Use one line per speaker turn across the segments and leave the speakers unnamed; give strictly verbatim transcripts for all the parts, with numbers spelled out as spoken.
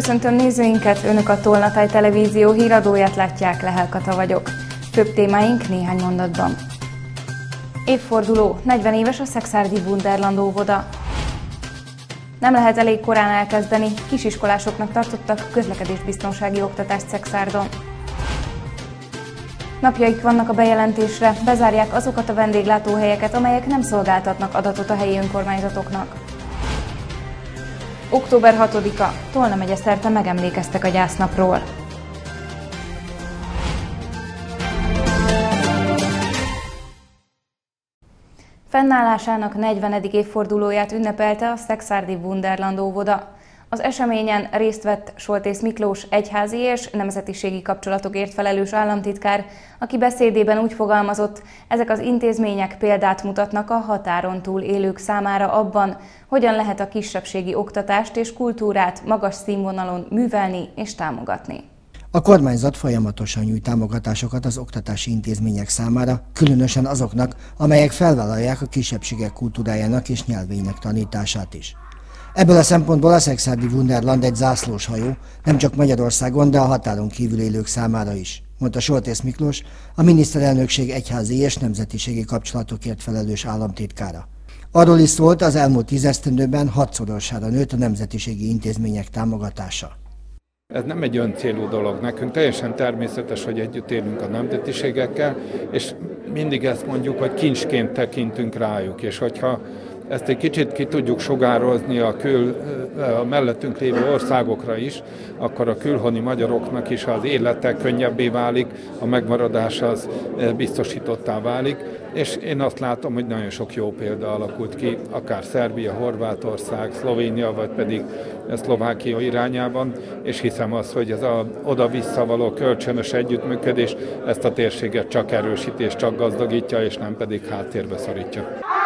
Köszöntöm nézőinket, Önök a Tolnatáj Televízió híradóját látják, Lehel Kata vagyok. Főbb témáink néhány mondatban. Évforduló, negyven éves a szekszárdi Wunderland óvoda. Nem lehet elég korán elkezdeni, kisiskolásoknak tartottak közlekedésbiztonsági oktatást Szekszárdon. Napjaik vannak a bejelentésre, bezárják azokat a vendéglátóhelyeket, amelyek nem szolgáltatnak adatot a helyi önkormányzatoknak. október hatodika, Tolna megye szerte megemlékeztek a gyásznapról. Fennállásának negyvenedik évfordulóját ünnepelte a szekszárdi Wunderland óvoda. Az eseményen részt vett Soltész Miklós egyházi és nemzetiségi kapcsolatokért felelős államtitkár, aki beszédében úgy fogalmazott, ezek az intézmények példát mutatnak a határon túl élők számára abban, hogyan lehet a kisebbségi oktatást és kultúrát magas színvonalon művelni és támogatni.
A kormányzat folyamatosan nyújt támogatásokat az oktatási intézmények számára, különösen azoknak, amelyek felvállalják a kisebbségek kultúrájának és nyelvének tanítását is. Ebből a szempontból a szekszárdi Wunderland egy zászlós hajó, nem csak Magyarországon, de a határon kívül élők számára is, mondta Soltész Miklós, a miniszterelnökség egyházi és nemzetiségi kapcsolatokért felelős államtitkára. Arról is szólt, az elmúlt tíz esztendőben hatszorosára nőtt a nemzetiségi intézmények támogatása.
Ez nem egy öncélú dolog. Nekünk teljesen természetes, hogy együtt élünk a nemzetiségekkel, és mindig ezt mondjuk, hogy kincsként tekintünk rájuk, és hogyha ezt egy kicsit ki tudjuk sugározni a, kül, a mellettünk lévő országokra is, akkor a külhoni magyaroknak is az élete könnyebbé válik, a megmaradás az biztosítottá válik, és én azt látom, hogy nagyon sok jó példa alakult ki, akár Szerbia, Horvátország, Szlovénia, vagy pedig Szlovákia irányában, és hiszem azt, hogy ez az oda-vissza való kölcsönös együttműködés ezt a térséget csak erősíti és csak gazdagítja, és nem pedig háttérbe szorítja.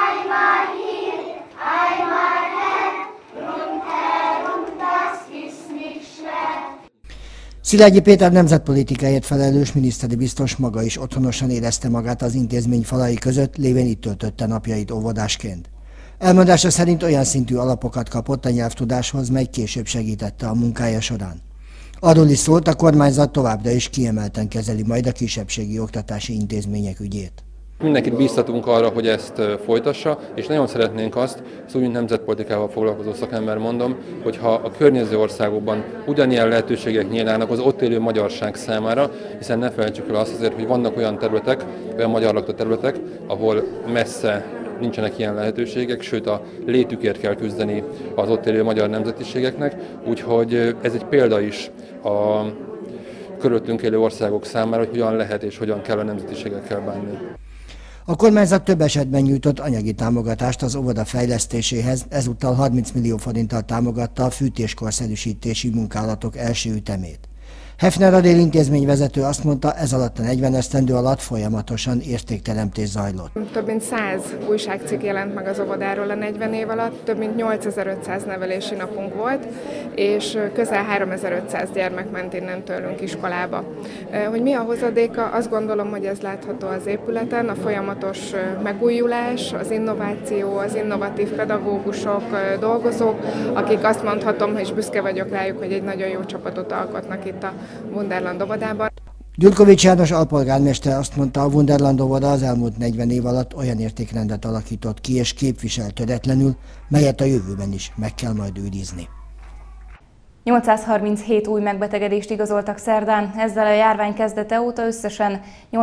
Szilágyi Péter nemzetpolitikáért felelős miniszteri biztos maga is otthonosan érezte magát az intézmény falai között, lévén itt töltötte napjait óvodásként. Elmondása szerint olyan szintű alapokat kapott a nyelvtudáshoz, mely később segítette a munkája során. Arról is szólt, a kormányzat továbbra is kiemelten kezeli majd a kisebbségi oktatási intézmények ügyét.
Mindenkit bíztatunk arra, hogy ezt folytassa, és nagyon szeretnénk azt, ezt úgy, mint nemzetpolitikával foglalkozó szakember mondom, hogy ha a környező országokban ugyanilyen lehetőségek nyílnának az ott élő magyarság számára, hiszen ne felejtsük el azt azért, hogy vannak olyan területek, olyan magyar lakta területek, ahol messze nincsenek ilyen lehetőségek, sőt a létükért kell küzdeni az ott élő magyar nemzetiségeknek, úgyhogy ez egy példa is a körülöttünk élő országok számára, hogy hogyan lehet és hogyan kell a nemzetiségekkel bánni.
A kormányzat több esetben nyújtott anyagi támogatást az óvoda fejlesztéséhez, ezúttal harminc millió forinttal támogatta a fűtéskorszerűsítési munkálatok első ütemét. Hefner Adél intézményvezető azt mondta, ez alatt a negyven esztendő alatt folyamatosan értékteremtés zajlott.
Több mint száz újságcikk jelent meg az óvodáról a negyven év alatt, több mint nyolcezer-ötszáz nevelési napunk volt, és közel háromezer-ötszáz gyermek ment innen tőlünk iskolába. Hogy mi a hozadéka, azt gondolom, hogy ez látható az épületen, a folyamatos megújulás, az innováció, az innovatív pedagógusok, dolgozók, akik azt mondhatom, és büszke vagyok rájuk, hogy egy nagyon jó csapatot alkotnak itt a Wunderland óvodában.
Gyurkovics János alpolgármester azt mondta, a Wunderland óvoda az elmúlt negyven év alatt olyan értékrendet alakított ki és képvisel töretlenül, melyet a jövőben is meg kell majd őrizni.
nyolcszázharminchét új megbetegedést igazoltak szerdán, ezzel a járvány kezdete óta összesen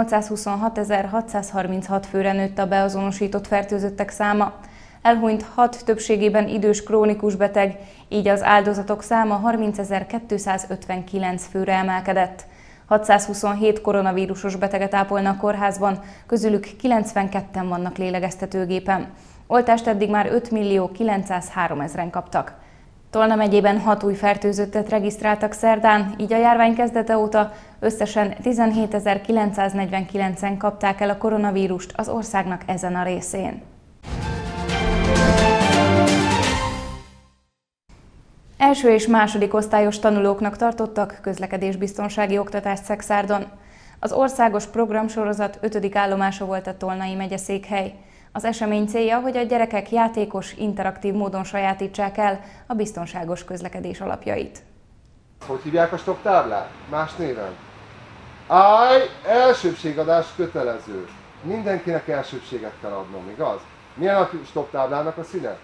nyolcszázhuszonhatezer-hatszázharminchat főre nőtt a beazonosított fertőzöttek száma. Elhunyt hat többségében idős krónikus beteg, így az áldozatok száma harmincezer-kétszázötvenkilenc főre emelkedett. hatszázhuszonhét koronavírusos beteget ápolnak kórházban, közülük kilencvenketten vannak lélegeztetőgépen. Oltást eddig már öt millió kilencszázháromezren kaptak. Tolna megyében hat új fertőzöttet regisztráltak szerdán, így a járvány kezdete óta összesen tizenhétezer-kilencszáznegyvenkilencen kapták el a koronavírust az országnak ezen a részén. Első és második osztályos tanulóknak tartottak közlekedésbiztonsági oktatást Szekszárdon. Az országos programsorozat ötödik állomása volt a Tolnai megyeszékhely. Az esemény célja, hogy a gyerekek játékos, interaktív módon sajátítsák el a biztonságos közlekedés alapjait.
Hogy hívják a stop táblát? Más néven? Állj, elsőbségadás kötelező. Mindenkinek elsőbséget kell adnom, igaz? Milyen a stop táblának a színe?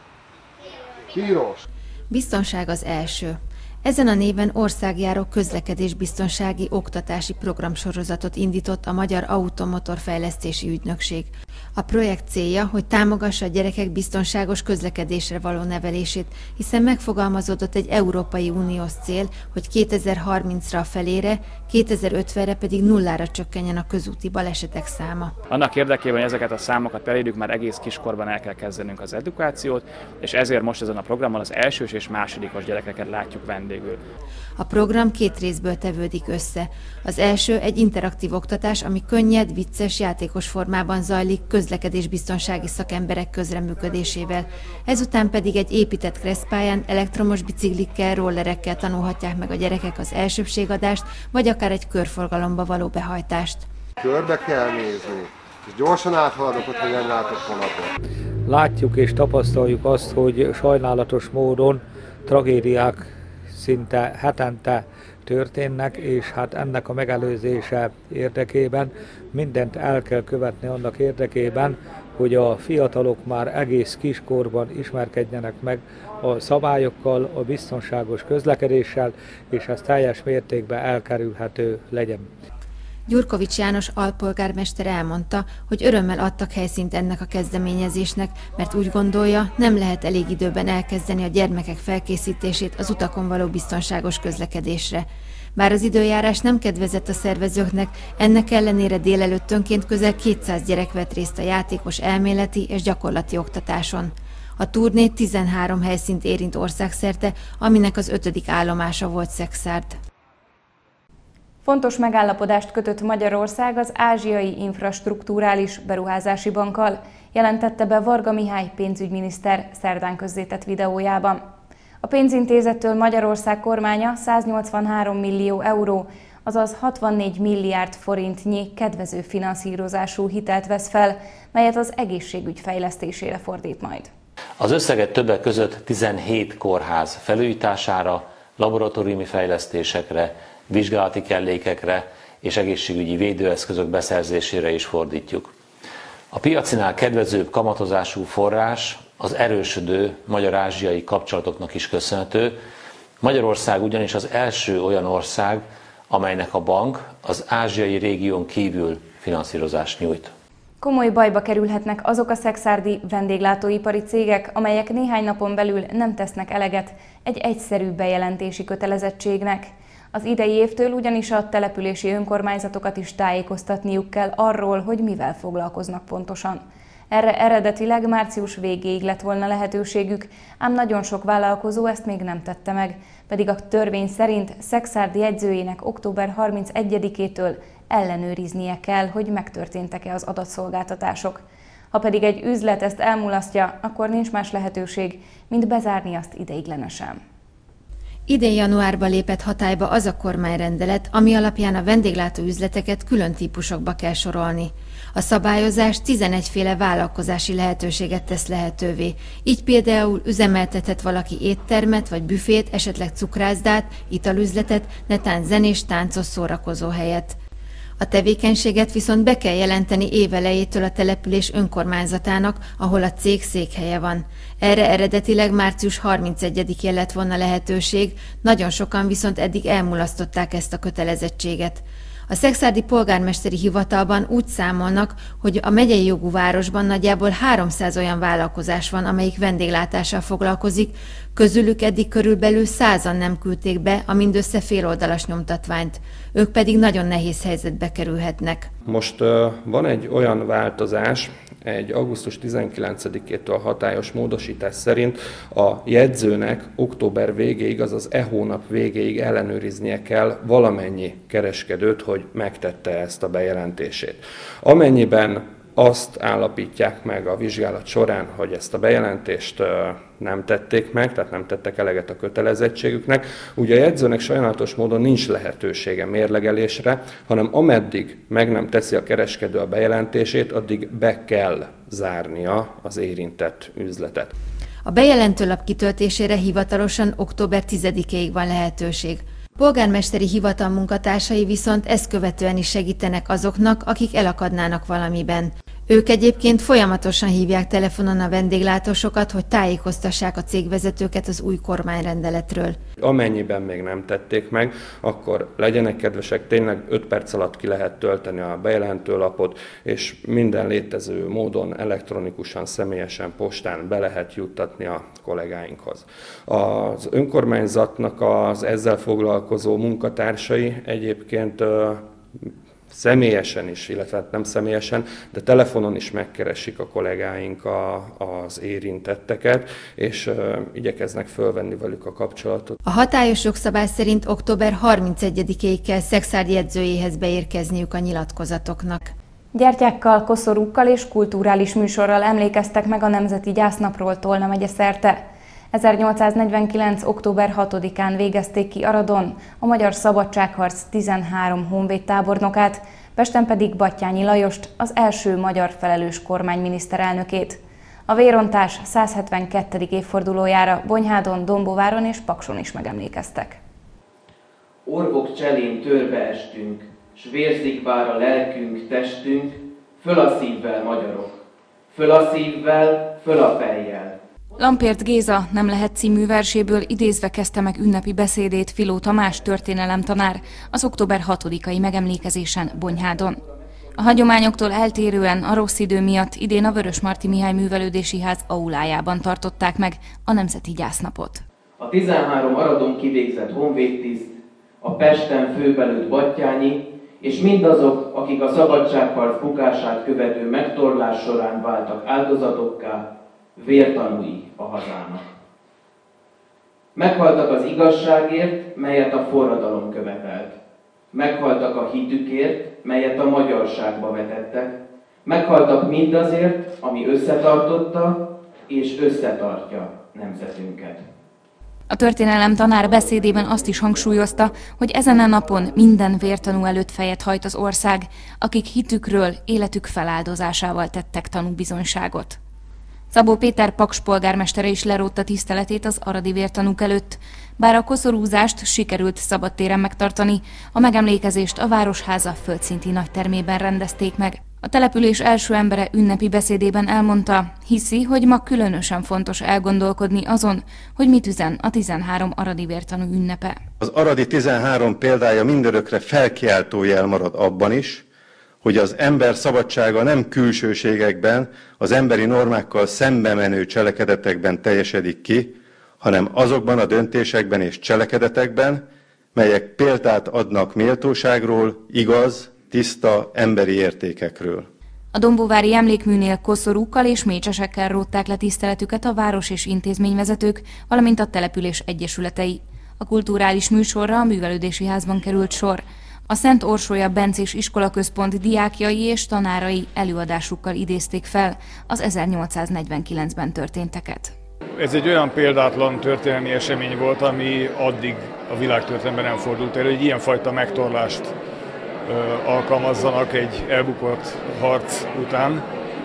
Piros.
Biztonság az első. Ezen a néven országjáró közlekedésbiztonsági oktatási programsorozatot indított a Magyar Automotor Fejlesztési Ügynökség. A projekt célja, hogy támogassa a gyerekek biztonságos közlekedésre való nevelését, hiszen megfogalmazódott egy Európai Uniós cél, hogy kétezer-harmincra a felére, kétezer-ötvenre pedig nullára csökkenjen a közúti balesetek száma.
Annak érdekében, hogy ezeket a számokat elérjük, már egész kiskorban el kell kezdenünk az edukációt, és ezért most ezen a programon az elsős és másodikos gyerekeket látjuk vendégül.
A program két részből tevődik össze. Az első egy interaktív oktatás, ami könnyed, vicces, játékos formában zajlik közlekedésbiztonsági szakemberek közreműködésével. Ezután pedig egy épített keresztpályán elektromos biciklikkel, rollerekkel tanulhatják meg a gyerekek az elsőbségadást, vagy akár egy körforgalomba való behajtást.
Körbe kell nézni, és gyorsan áthaladok ott, hogy nem látok vonatot.
Látjuk és tapasztaljuk azt, hogy sajnálatos módon tragédiák szinte hetente történnek, és hát ennek a megelőzése érdekében mindent el kell követni annak érdekében, hogy a fiatalok már egész kiskorban ismerkedjenek meg a szabályokkal, a biztonságos közlekedéssel, és ez teljes mértékben elkerülhető legyen.
Gyurkovics János alpolgármester elmondta, hogy örömmel adtak helyszínt ennek a kezdeményezésnek, mert úgy gondolja, nem lehet elég időben elkezdeni a gyermekek felkészítését az utakon való biztonságos közlekedésre. Bár az időjárás nem kedvezett a szervezőknek, ennek ellenére délelőttönként közel kétszáz gyerek vett részt a játékos elméleti és gyakorlati oktatáson. A turné tizenhárom helyszínt érint országszerte, aminek az ötödik állomása volt Szekszárd.
Fontos megállapodást kötött Magyarország az Ázsiai Infrastrukturális Beruházási Bankkal, jelentette be Varga Mihály pénzügyminiszter szerdán közzétett videójában. A pénzintézettől Magyarország kormánya száznyolcvanhárom millió euró, azaz hatvannégy milliárd forintnyi kedvező finanszírozású hitelt vesz fel, melyet az egészségügy fejlesztésére fordít majd.
Az összeget többek között tizenhét kórház felújítására, laboratóriumi fejlesztésekre, vizsgálati kellékekre és egészségügyi védőeszközök beszerzésére is fordítjuk. A piacinál kedvezőbb kamatozású forrás az erősödő magyar-ázsiai kapcsolatoknak is köszönhető. Magyarország ugyanis az első olyan ország, amelynek a bank az ázsiai régión kívül finanszírozást nyújt.
Komoly bajba kerülhetnek azok a szekszárdi vendéglátóipari cégek, amelyek néhány napon belül nem tesznek eleget egy egyszerű bejelentési kötelezettségnek. Az idei évtől ugyanis a települési önkormányzatokat is tájékoztatniuk kell arról, hogy mivel foglalkoznak pontosan. Erre eredetileg március végéig lett volna lehetőségük, ám nagyon sok vállalkozó ezt még nem tette meg, pedig a törvény szerint Szekszárd jegyzőjének október harmincegyedikétől ellenőriznie kell, hogy megtörténtek-e az adatszolgáltatások. Ha pedig egy üzlet ezt elmulasztja, akkor nincs más lehetőség, mint bezárni azt ideiglenesen.
Idén januárban lépett hatályba az a kormányrendelet, ami alapján a vendéglátó üzleteket külön típusokba kell sorolni. A szabályozás tizenegyféle vállalkozási lehetőséget tesz lehetővé. Így például üzemeltethet valaki éttermet vagy büfét, esetleg cukrászdát, italüzletet, netán zenés, táncos szórakozóhelyet. A tevékenységet viszont be kell jelenteni évelejétől a település önkormányzatának, ahol a cég székhelye van. Erre eredetileg március harmincegyedikén lett volna lehetőség, nagyon sokan viszont eddig elmulasztották ezt a kötelezettséget. A szekszárdi polgármesteri hivatalban úgy számolnak, hogy a megyei jogú városban nagyjából háromszáz olyan vállalkozás van, amelyik vendéglátással foglalkozik, közülük eddig körülbelül százan nem küldték be a mindössze féloldalas nyomtatványt. Ők pedig nagyon nehéz helyzetbe kerülhetnek.
Most uh, van egy olyan változás, egy augusztus tizenkilencedikétől hatályos módosítás szerint a jegyzőnek október végéig, azaz e hónap végéig ellenőriznie kell valamennyi kereskedőt, hogy megtette ezt a bejelentését. Amennyiben azt állapítják meg a vizsgálat során, hogy ezt a bejelentést nem tették meg, tehát nem tettek eleget a kötelezettségüknek, ugye a jegyzőnek sajnálatos módon nincs lehetősége mérlegelésre, hanem ameddig meg nem teszi a kereskedő a bejelentését, addig be kell zárnia az érintett üzletet.
A bejelentőlap kitöltésére hivatalosan október tizedikéig van lehetőség. Polgármesteri hivatal munkatársai viszont ezt követően is segítenek azoknak, akik elakadnának valamiben. Ők egyébként folyamatosan hívják telefonon a vendéglátósokat, hogy tájékoztassák a cégvezetőket az új kormányrendeletről.
Amennyiben még nem tették meg, akkor legyenek kedvesek, tényleg öt perc alatt ki lehet tölteni a bejelentőlapot, és minden létező módon elektronikusan, személyesen, postán be lehet juttatni a kollégáinkhoz. Az önkormányzatnak az ezzel foglalkozó munkatársai egyébként személyesen is, illetve nem személyesen, de telefonon is megkeresik a kollégáink a, az érintetteket, és uh, igyekeznek fölvenni velük a kapcsolatot.
A hatályos jogszabály szerint október harmincegyedikéig kell Szekszárd jegyzőjéhez beérkezniük a nyilatkozatoknak.
Gyertyákkal, koszorúkkal és kulturális műsorral emlékeztek meg a Nemzeti Gyásznapról Tolna megye szerte. ezernyolcszáznegyvenkilenc. október hatodikán végezték ki Aradon a Magyar Szabadságharc tizenhárom honvédtábornokát, Pesten pedig Batthyány Lajost, az első magyar felelős kormány miniszterelnökét. A vérontás száz hetvenkettedik évfordulójára Bonyhádon, Dombováron és Pakson is megemlékeztek.
Orvok cselén törbe estünk, s vérzik bár a lelkünk, testünk, föl a szívvel magyarok, föl a szívvel, föl a fejjel.
Lampért Géza Nem lehet című verséből idézve kezdte meg ünnepi beszédét Filó Tamás történelemtanár az október hatodikai megemlékezésen Bonyhádon. A hagyományoktól eltérően a rossz idő miatt idén a Vörösmarty Mihály Művelődési Ház aulájában tartották meg a Nemzeti Gyásznapot.
A tizenhárom Aradon kivégzett honvédtiszt, a Pesten főbelőtt Batthyányi, és mindazok, akik a szabadságharc bukását követő megtorlás során váltak áldozatokká, vértanúi a hazának. Meghaltak az igazságért, melyet a forradalom követelt. Meghaltak a hitükért, melyet a magyarságba vetettek. Meghaltak mindazért, ami összetartotta és összetartja nemzetünket.
A történelem tanár beszédében azt is hangsúlyozta, hogy ezen a napon minden vértanú előtt fejet hajt az ország, akik hitükről, életük feláldozásával tettek tanúbizonyságot. Szabó Péter Paks polgármestere is lerótta tiszteletét az aradi vértanúk előtt. Bár a koszorúzást sikerült szabadtéren megtartani, a megemlékezést a Városháza földszinti nagytermében rendezték meg. A település első embere ünnepi beszédében elmondta, hiszi, hogy ma különösen fontos elgondolkodni azon, hogy mit üzen a tizenhárom aradi vértanú ünnepe.
Az aradi tizenhárom példája mindörökre felkiáltó jel marad abban is, hogy az ember szabadsága nem külsőségekben, az emberi normákkal szembe menő cselekedetekben teljesedik ki, hanem azokban a döntésekben és cselekedetekben, melyek példát adnak méltóságról, igaz, tiszta emberi értékekről.
A Dombovári emlékműnél koszorúkkal és mécsesekkel rótták le tiszteletüket a város és intézményvezetők, valamint a település egyesületei. A kulturális műsorra a Művelődési Házban került sor. A Szent Orsolya Bencés Iskolaközpont diákjai és tanárai előadásukkal idézték fel az ezernyolcszáznegyvenkilencben történteket.
Ez egy olyan példátlan történelmi esemény volt, ami addig a világtörténelemben nem fordult elő, hogy ilyenfajta megtorlást ö, alkalmazzanak egy elbukott harc után.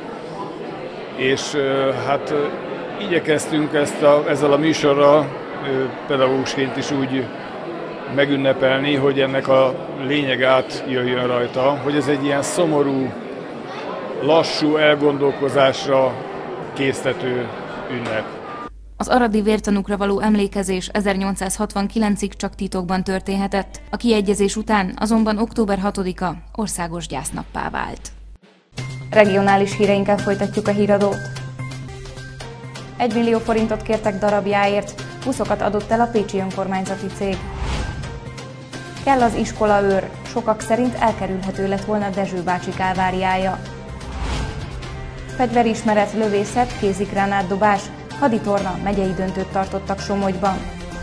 És ö, hát ö, igyekeztünk ezt a, ezzel a műsorral ö, pedagógusként is úgy megünnepelni, hogy ennek a lényeg átjöjjön rajta, hogy ez egy ilyen szomorú, lassú elgondolkozásra késztető ünnep.
Az aradi vértanúkra való emlékezés ezernyolcszázhatvankilencig csak titokban történhetett, a kiegyezés után azonban október hatodika országos gyásznappá vált. Regionális híreinkkel folytatjuk a híradót. Egy millió forintot kértek darabjáért, buszokat adott el a pécsi önkormányzati cég. Kell az iskolaőr, sokak szerint elkerülhető lett volna Dezső bácsi kálváriája. Fegyverismeret, lövészet, kézigránátdobás, haditorna megyei döntőt tartottak Somogyban.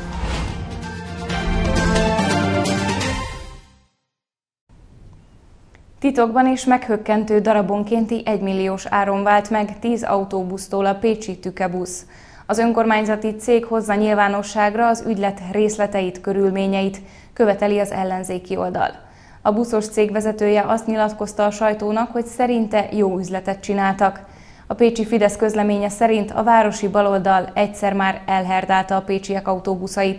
Titokban és meghökkentő darabonkénti egymilliós áron vált meg tíz autóbusztól a pécsi Tükebusz. Az önkormányzati cég hozza nyilvánosságra az ügylet részleteit, körülményeit, követeli az ellenzéki oldal. A buszos cég vezetője azt nyilatkozta a sajtónak, hogy szerinte jó üzletet csináltak. A pécsi Fidesz közleménye szerint a városi baloldal egyszer már elherdálta a pécsiek autóbuszait.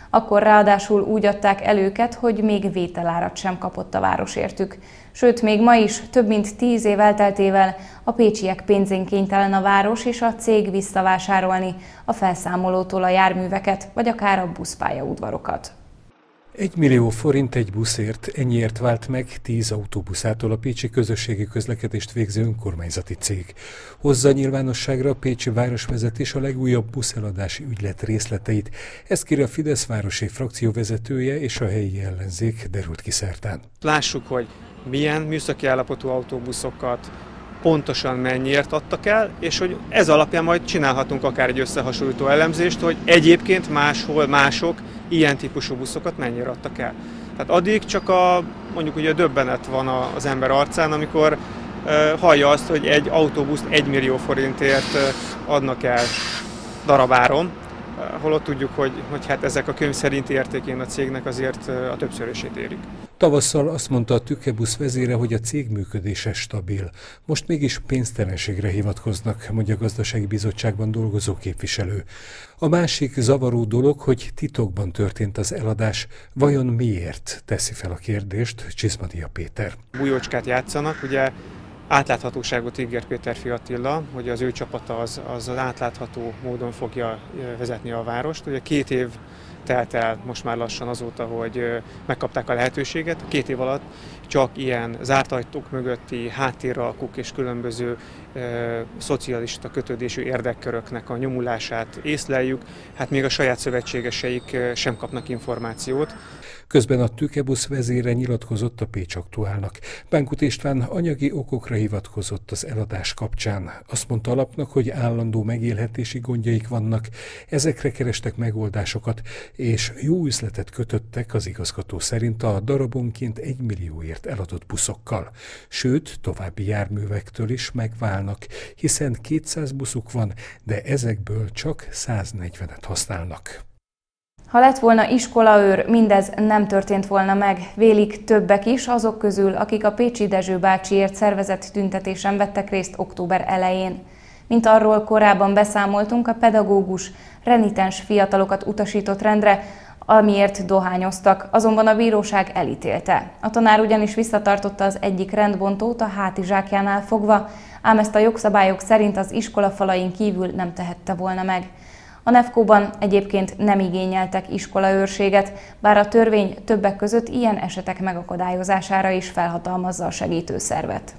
Akkor ráadásul úgy adták el őket, hogy még vételárat sem kapott a város értük. Sőt, még ma is, több mint tíz év elteltével a pécsiek pénzén kénytelen a város és a cég visszavásárolni a felszámolótól a járműveket, vagy akár a buszpályaudvarokat.
Egy millió forint egy buszért, ennyiért vált meg tíz autóbuszától a pécsi közösségi közlekedést végző önkormányzati cég. Hozza nyilvánosságra a pécsi városvezetés a legújabb buszeladási ügylet részleteit. Ezt kéri a Fidesz városi frakcióvezetője és a helyi ellenzék, derült ki szerdán.
Lássuk, hogy milyen műszaki állapotú autóbuszokat pontosan mennyiért adtak el, és hogy ez alapján majd csinálhatunk akár egy összehasonlító elemzést, hogy egyébként máshol mások ilyen típusú buszokat mennyire adtak el. Tehát addig csak a, mondjuk ugye a döbbenet van az ember arcán, amikor uh, hallja azt, hogy egy autóbuszt egy millió forintért uh, adnak el darabáron, uh, holott tudjuk, hogy, hogy hát ezek a könyv szerinti értékén a cégnek azért uh, a többszörösét érik.
Tavasszal azt mondta a Tükebusz vezére, hogy a cég működése stabil. Most mégis pénztelenségre hivatkoznak, mondja a gazdasági bizottságban dolgozó képviselő. A másik zavaró dolog, hogy titokban történt az eladás. Vajon miért, teszi fel a kérdést Csizmadia Péter.
Bujócskát játszanak, ugye átláthatóságot ígért Péterfi Attila, hogy az ő csapata az, az, az átlátható módon fogja vezetni a várost. Ugye két év telt el most már lassan azóta, hogy megkapták a lehetőséget. Két év alatt csak ilyen zárt ajtók mögötti háttéralkuk és különböző e, szocialista kötődésű érdekköröknek a nyomulását észleljük. Hát még a saját szövetségeseik sem kapnak információt.
Közben a Tükebusz vezére nyilatkozott a Pécs Aktuálnak. Bánkut István anyagi okokra hivatkozott az eladás kapcsán. Azt mondta a lapnak, hogy állandó megélhetési gondjaik vannak, ezekre kerestek megoldásokat, és jó üzletet kötöttek az igazgató szerint a darabonként egy millióért eladott buszokkal. Sőt, további járművektől is megválnak, hiszen kétszáz buszuk van, de ezekből csak száznegyvenet használnak.
Ha lett volna iskolaőr, mindez nem történt volna meg, vélik többek is azok közül, akik a pécsi Dezső bácsiért szervezett tüntetésen vettek részt október elején. Mint arról korábban beszámoltunk, a pedagógus renitens fiatalokat utasított rendre, amiért dohányoztak, azonban a bíróság elítélte. A tanár ugyanis visszatartotta az egyik rendbontót a hátizsákjánál fogva, ám ezt a jogszabályok szerint az iskola falain kívül nem tehette volna meg. A Nefkóban egyébként nem igényeltek iskolaőrséget, bár a törvény többek között ilyen esetek megakadályozására is felhatalmazza a segítőszervet.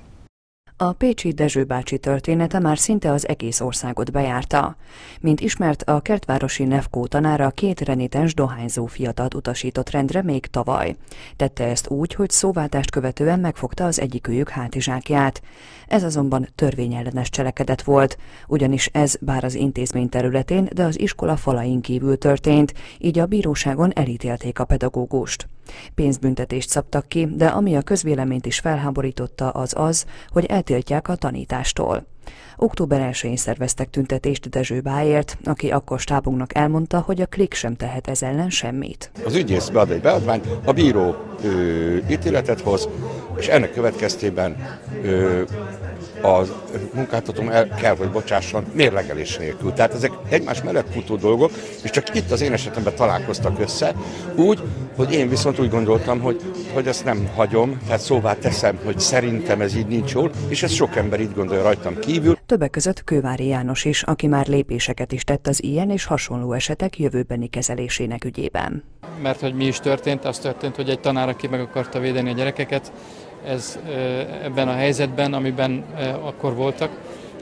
A pécsi Dezső bácsi története már szinte az egész országot bejárta. Mint ismert, a kertvárosi Nefkó tanára két renitens dohányzó fiatalt utasított rendre még tavaly. Tette ezt úgy, hogy szóváltást követően megfogta az egyikőjük hátizsákját. Ez azonban törvényellenes cselekedet volt, ugyanis ez bár az intézmény területén, de az iskola falain kívül történt, így a bíróságon elítélték a pedagógust. Pénzbüntetést szabtak ki, de ami a közvéleményt is felháborította, az az, hogy eltiltják a tanítástól. október elsején szerveztek tüntetést Dezső báért, aki akkor stábunknak elmondta, hogy a Klik sem tehet ez ellen semmit.
Az ügyész bead egy beadványt, a bíró ö, ítéletet hoz, és ennek következtében ö, a munkáltatóm el kell, hogy bocsásson mérlegelés nélkül. Tehát ezek egymás mellett futó dolgok, és csak itt az én esetemben találkoztak össze, úgy, hogy én viszont úgy gondoltam, hogy, hogy ezt nem hagyom, tehát szóvá teszem, hogy szerintem ez így nincs jól, és ezt sok ember így gondolja rajtam kívül.
Többek között Kővári János is, aki már lépéseket is tett az ilyen és hasonló esetek jövőbeni kezelésének ügyében.
Mert hogy mi is történt, az történt, hogy egy tanár, aki meg akarta védeni a gyerekeket, ez ebben a helyzetben, amiben akkor voltak,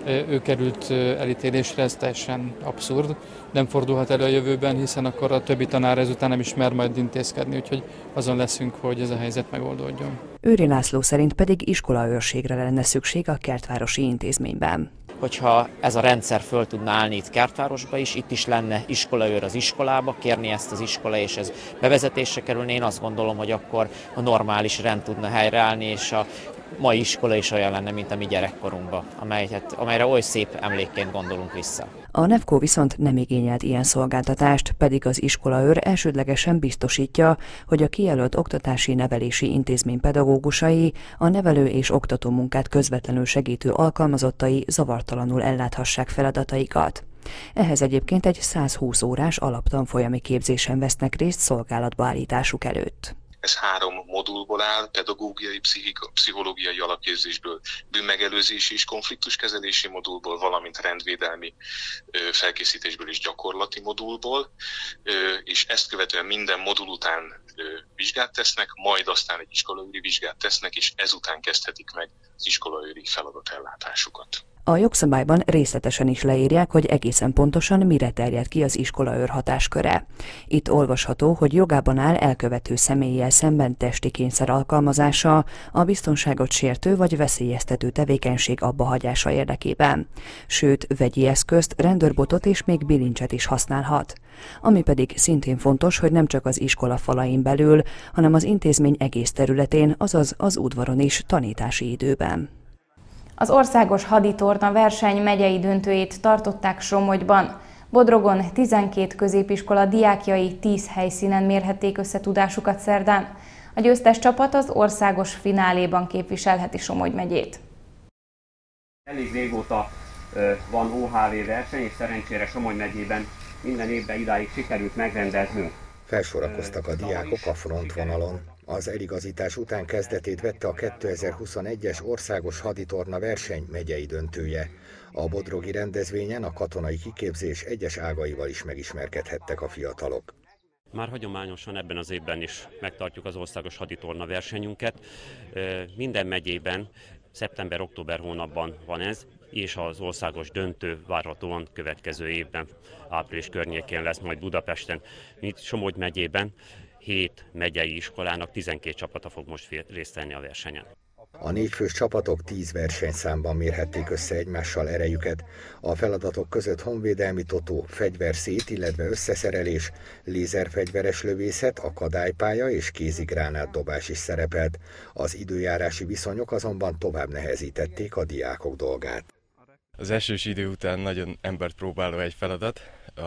ő került elítélésre, ez teljesen abszurd. Nem fordulhat elő a jövőben, hiszen akkor a többi tanár ezután nem is mer majd intézkedni, úgyhogy azon leszünk, hogy ez a helyzet megoldódjon.
Őri László szerint pedig iskolaőrségre lenne szükség a kertvárosi intézményben.
Hogyha ez a rendszer föl tudna állni itt Kertvárosba is, itt is lenne iskolaőr az iskolába, kérni ezt az iskola, és ez bevezetésre kerülne, én azt gondolom, hogy akkor a normális rend tudna helyreállni, és a mai iskola is olyan lenne, mint a mi gyerekkorunkban, amelyet, amelyre oly szép emlékként gondolunk vissza.
A Nefkó viszont nem igényelt ilyen szolgáltatást, pedig az iskolaőr elsődlegesen biztosítja, hogy a kijelölt oktatási nevelési intézmény pedagógusai a nevelő és oktató munkát közvetlenül segítő alkalmazottai zavartalanul elláthassák feladataikat. Ehhez egyébként egy százhúsz órás alaptanfolyami képzésen vesznek részt szolgálatba állításuk előtt.
Ez három modulból áll, pedagógiai, pszichológiai alapképzésből, bűnmegelőzési és konfliktuskezelési modulból, valamint rendvédelmi felkészítésből és gyakorlati modulból, és ezt követően minden modul után vizsgát tesznek, majd aztán egy iskolaőri vizsgát tesznek, és ezután kezdhetik meg az iskolaőri feladatellátásukat.
A jogszabályban részletesen is leírják, hogy egészen pontosan mire terjed ki az iskolaőr hatásköre. Itt olvasható, hogy jogában áll elkövető személlyel szemben testi kényszer alkalmazása, a biztonságot sértő vagy veszélyeztető tevékenység abbahagyása érdekében. Sőt, vegyi eszközt, rendőrbotot és még bilincset is használhat. Ami pedig szintén fontos, hogy nem csak az iskola falain belül, hanem az intézmény egész területén, azaz az udvaron is tanítási időben.
Az országos haditorna verseny megyei döntőjét tartották Somogyban. Bodrogon tizenkét középiskola diákjai tíz helyszínen mérhették össze tudásukat szerdán. A győztes csapat az országos fináléban képviselheti Somogy megyét.
Elég régóta van o há vé verseny, és szerencsére Somogy megyében minden évben idáig sikerült megrendeznünk.
Felsorakoztak a diákok a frontvonalon. Az eligazítás után kezdetét vette a kétezer-huszonegyes országos haditorna verseny megyei döntője. A bodrogi rendezvényen a katonai kiképzés egyes ágaival is megismerkedhettek a fiatalok.
Már hagyományosan ebben az évben is megtartjuk az országos haditorna versenyünket. Minden megyében szeptember-október hónapban van ez, és az országos döntő várhatóan következő évben, április környékén lesz majd Budapesten. Itt Somogy megyében hét megyei iskolának tizenkét csapata fog most részt venni a versenyen.
A négyfős csapatok tíz versenyszámban mérhették össze egymással erejüket. A feladatok között honvédelmi totó, fegyverszét, illetve összeszerelés, lézerfegyveres lövészet, akadálypálya és kézigránátdobás is szerepelt. Az időjárási viszonyok azonban tovább nehezítették a diákok dolgát.
Az esős idő után nagyon embert próbáló egy feladat.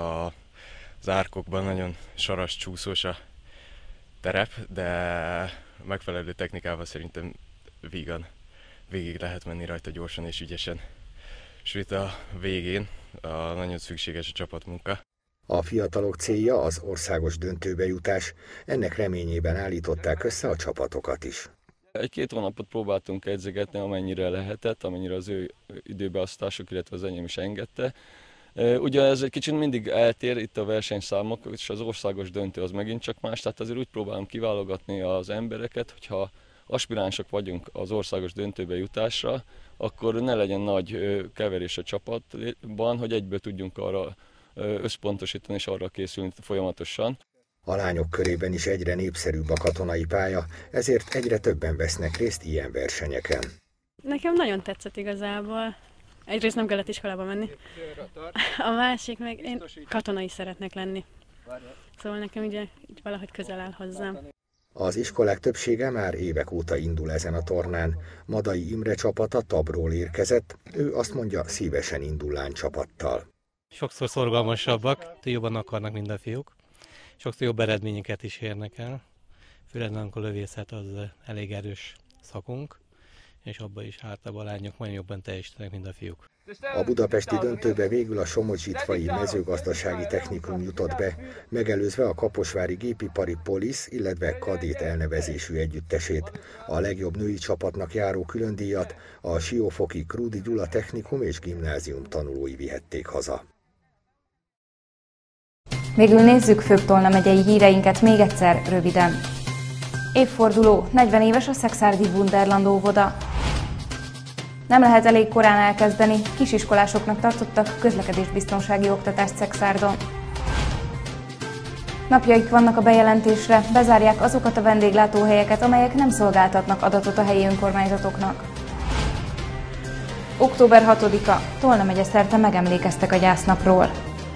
Az árkokban nagyon saras, csúszós a terep, de megfelelő technikával szerintem vígan végig lehet menni rajta gyorsan és ügyesen. Sőt, a végén a nagyon szükséges a csapatmunka.
A fiatalok célja az országos döntőbe jutás, ennek reményében állították össze a csapatokat is.
Egy-két hónapot próbáltunk edzegetni, amennyire lehetett, amennyire az ő időbeosztásuk, illetve az enyém is engedte. Ugye ez egy kicsit mindig eltér itt a versenyszámok, és az országos döntő az megint csak más, tehát azért úgy próbálom kiválogatni az embereket, hogyha aspiránsok vagyunk az országos döntőbe jutásra, akkor ne legyen nagy keverés a csapatban, hogy egyből tudjunk arra összpontosítani és arra készülni folyamatosan.
A lányok körében is egyre népszerűbb a katonai pálya, ezért egyre többen vesznek részt ilyen versenyeken.
Nekem nagyon tetszett igazából. Egyrészt nem kellett iskolába menni. A másik meg én katonai szeretnék lenni. Szóval nekem ugye így valahogy közel áll hozzám.
Az iskolák többsége már évek óta indul ezen a tornán. Madai Imre csapata Tabról érkezett, ő azt mondja, szívesen indul lánycsapattal.
Sokszor szorgalmasabbak, jobban akarnak mind a fiúk. Sokszor jobb eredményeket is érnek el. Főleg a lövészet az elég erős szakunk, és abban is általában a lányok majd jobban teljesítenek, mint a fiúk.
A budapesti döntőbe végül a Somogy-Zsitfai mezőgazdasági technikum jutott be, megelőzve a kaposvári gépipari polisz, illetve kadét elnevezésű együttesét. A legjobb női csapatnak járó különdíjat a siófoki Krúdy Gyula technikum és gimnázium tanulói vihették haza.
Végül nézzük főbb Tolna megyei híreinket még egyszer röviden. Évforduló, negyven éves a Szekszárdi Wunderland óvoda. Nem lehet elég korán elkezdeni, kisiskolásoknak tartottak közlekedésbiztonsági oktatást Szekszárdon. Napjaik vannak a bejelentésre, bezárják azokat a vendéglátóhelyeket, amelyek nem szolgáltatnak adatot a helyi önkormányzatoknak. október hatodika, Tolna megye szerte megemlékeztek a gyásznapról.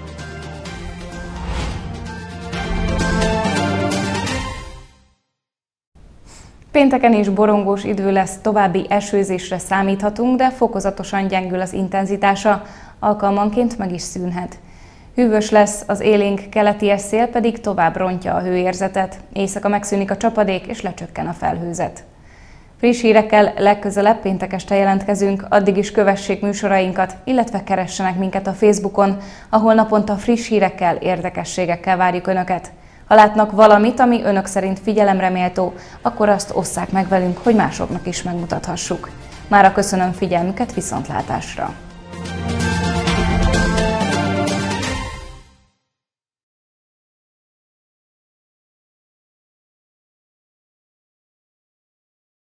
Pénteken is borongós idő lesz, további esőzésre számíthatunk, de fokozatosan gyengül az intenzitása, alkalmanként meg is szűnhet. Hűvös lesz, az élénk keleti szél pedig tovább rontja a hőérzetet, éjszaka megszűnik a csapadék és lecsökken a felhőzet. Friss hírekkel legközelebb péntek este jelentkezünk, addig is kövessék műsorainkat, illetve keressenek minket a Facebookon, ahol naponta friss hírekkel, érdekességekkel várjuk Önöket. Ha látnak valamit, ami Önök szerint figyelemre méltó, akkor azt osszák meg velünk, hogy másoknak is megmutathassuk. Mára köszönöm figyelmüket, viszontlátásra!